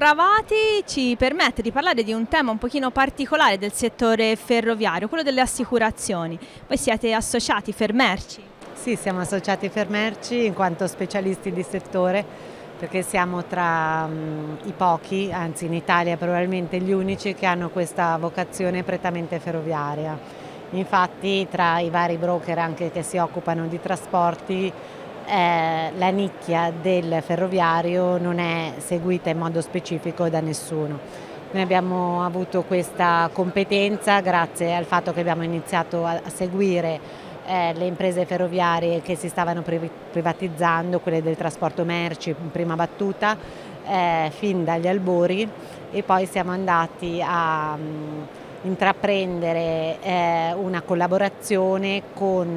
Bravati ci permette di parlare di un tema un pochino particolare del settore ferroviario, quello delle assicurazioni. Voi siete associati Fermerci? Sì, siamo associati Fermerci in quanto specialisti di settore, perché siamo tra i pochi, anzi in Italia probabilmente gli unici, che hanno questa vocazione prettamente ferroviaria. Infatti tra i vari broker anche che si occupano di trasporti, la nicchia del ferroviario non è seguita in modo specifico da nessuno. Noi abbiamo avuto questa competenza grazie al fatto che abbiamo iniziato a seguire le imprese ferroviarie che si stavano privatizzando, quelle del trasporto merci in prima battuta, fin dagli albori, e poi siamo andati a intraprendere una collaborazione con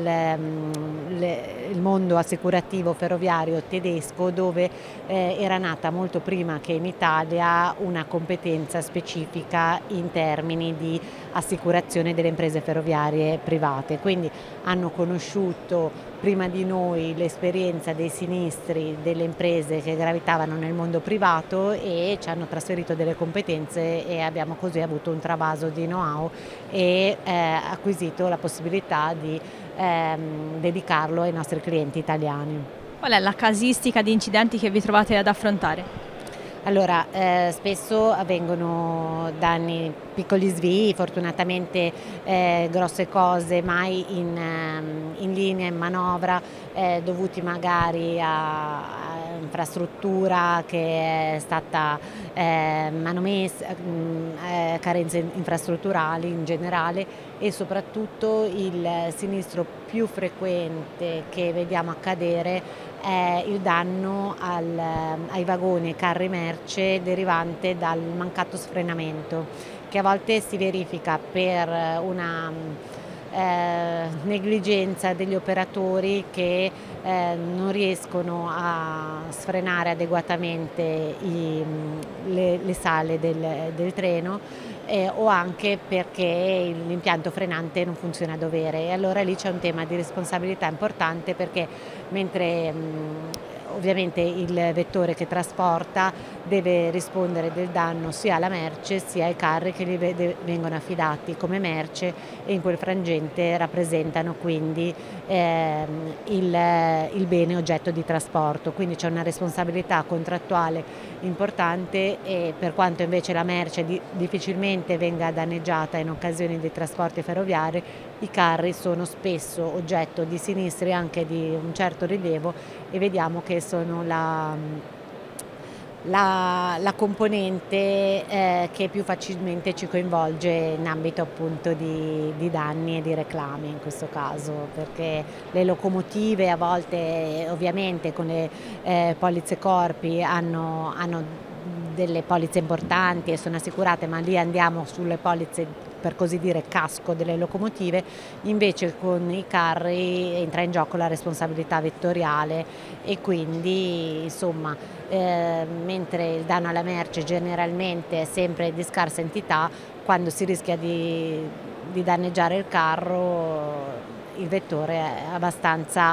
il mondo assicurativo ferroviario tedesco, dove era nata molto prima che in Italia una competenza specifica in termini di assicurazione delle imprese ferroviarie private. Quindi hanno conosciuto prima di noi l'esperienza dei sinistri delle imprese che gravitavano nel mondo privato e ci hanno trasferito delle competenze, e abbiamo così avuto un travaso di know-how e acquisito la possibilità di dedicarlo ai nostri clienti italiani. Qual è la casistica di incidenti che vi trovate ad affrontare? Allora, spesso avvengono danni, piccoli svii, fortunatamente grosse cose mai in linea, in manovra, dovuti magari a infrastruttura che è stata manomessa, carenze infrastrutturali in generale, e soprattutto il sinistro più frequente che vediamo accadere è il danno ai vagoni e carri merce derivante dal mancato sfrenamento, che a volte si verifica per una negligenza degli operatori che non riescono a sfrenare adeguatamente le sale del treno, o anche perché l'impianto frenante non funziona a dovere, e allora lì c'è un tema di responsabilità importante, perché mentre ovviamente il vettore che trasporta deve rispondere del danno sia alla merce sia ai carri che gli vengono affidati come merce, e in quel frangente rappresentano quindi il bene oggetto di trasporto. Quindi c'è una responsabilità contrattuale importante, e per quanto invece la merce difficilmente venga danneggiata in occasione dei trasporti ferroviari, i carri sono spesso oggetto di sinistri anche di un certo rilievo, e vediamo che sono la componente che più facilmente ci coinvolge in ambito appunto di danni e di reclami in questo caso, perché le locomotive a volte ovviamente con le polizze corpi hanno delle polizze importanti e sono assicurate, ma lì andiamo sulle polizze per così dire casco delle locomotive. Invece con i carri entra in gioco la responsabilità vettoriale, e quindi insomma mentre il danno alla merce generalmente è sempre di scarsa entità, quando si rischia di danneggiare il carro il vettore è abbastanza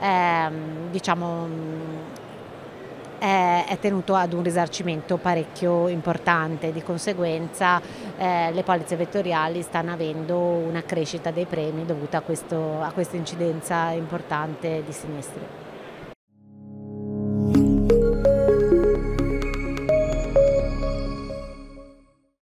diciamo è tenuto ad un risarcimento parecchio importante. Di conseguenza le polizze vettoriali stanno avendo una crescita dei premi dovuta a questa incidenza importante di sinistri.